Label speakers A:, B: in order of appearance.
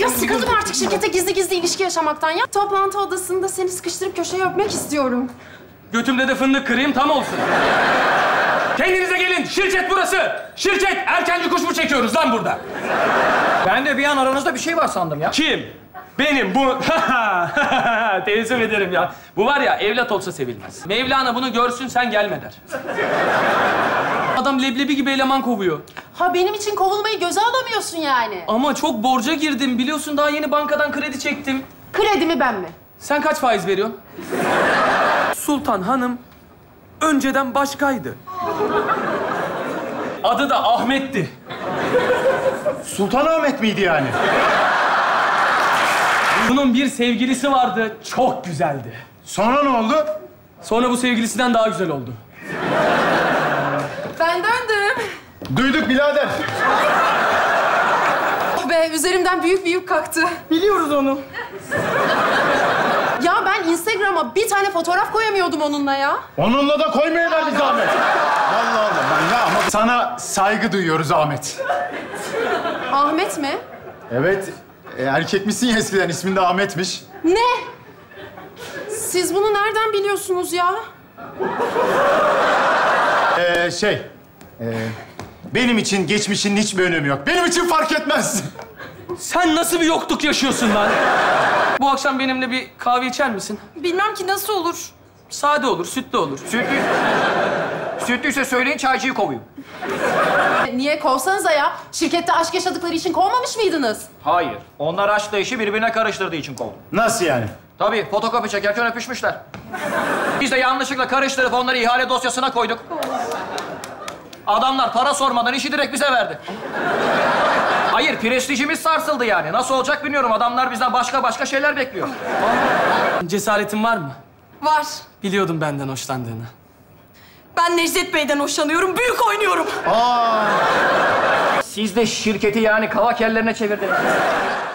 A: Ya sıkıldım artık şirkete gizli gizli ilişki yaşamaktan ya. Toplantı odasında seni sıkıştırıp köşeye öpmek istiyorum.
B: Götümde de fındık kırayım tam olsun. Kendinize gelin. Şirket burası. Şirket. Erkenci kuş mu çekiyoruz lan burada?
C: Ben de bir an aranızda bir şey var sandım ya.
B: Kim? Benim bu... Teessüf ederim ya. Bu var ya evlat olsa sevilmez. Mevlana bunu görsün sen gelme der. Adam leblebi gibi eleman kovuyor.
A: Ha benim için kovulmayı göze alamıyorsun yani.
B: Ama çok borca girdim. Biliyorsun daha yeni bankadan kredi çektim.
A: Kredi mi ben mi?
B: Sen kaç faiz veriyorsun? Sultan Hanım önceden başkaydı. Adı da Ahmet'ti.
D: Sultanahmet miydi yani?
B: Bunun bir sevgilisi vardı. Çok güzeldi.
D: Sonra ne oldu?
B: Sonra bu sevgilisinden daha güzel oldu.
A: Ben döndüm.
D: Duyduk birader.
A: Oh be üzerimden büyük bir yük kalktı.
B: Biliyoruz onu.
A: Ya ben Instagram'a bir tane fotoğraf koyamıyordum onunla ya.
D: Onunla da koymayıver bir zahmet. Allah Allah. Ben ya ama sana saygı duyuyoruz Ahmet.
A: Ahmet mi?
D: Evet. Erkekmişsin ya eskiden. İsmin de Ahmet'miş.
A: Ne? Siz bunu nereden biliyorsunuz ya?
D: Benim için geçmişin hiçbir önemi yok. Benim için fark etmez.
B: Sen nasıl bir yokluk yaşıyorsun lan? Bu akşam benimle bir kahve içer misin?
A: Bilmem ki nasıl olur.
B: Sade olur, sütlü olur.
C: Sütlüyse söyleyin çaycıyı kovayım.
A: Niye kovsanıza ya? Şirkette aşk yaşadıkları için kovmamış mıydınız?
C: Hayır. Onlar aşkla işi birbirine karıştırdığı için kovdum.
D: Nasıl yani?
C: Tabii fotokopi çekerken öpüşmüşler. Biz de yanlışlıkla karıştırıp onları ihale dosyasına koyduk. Adamlar para sormadan işi direkt bize verdi. Hayır, prestijimiz sarsıldı yani. Nasıl olacak bilmiyorum. Adamlar bizden başka şeyler bekliyor.
B: Cesaretin var mı?
E: Var.
B: Biliyordum benden hoşlandığını.
E: Ben Necdet Bey'den hoşlanıyorum. Büyük oynuyorum.
C: Siz de şirketi yani kavak yerlerine çevirdiniz.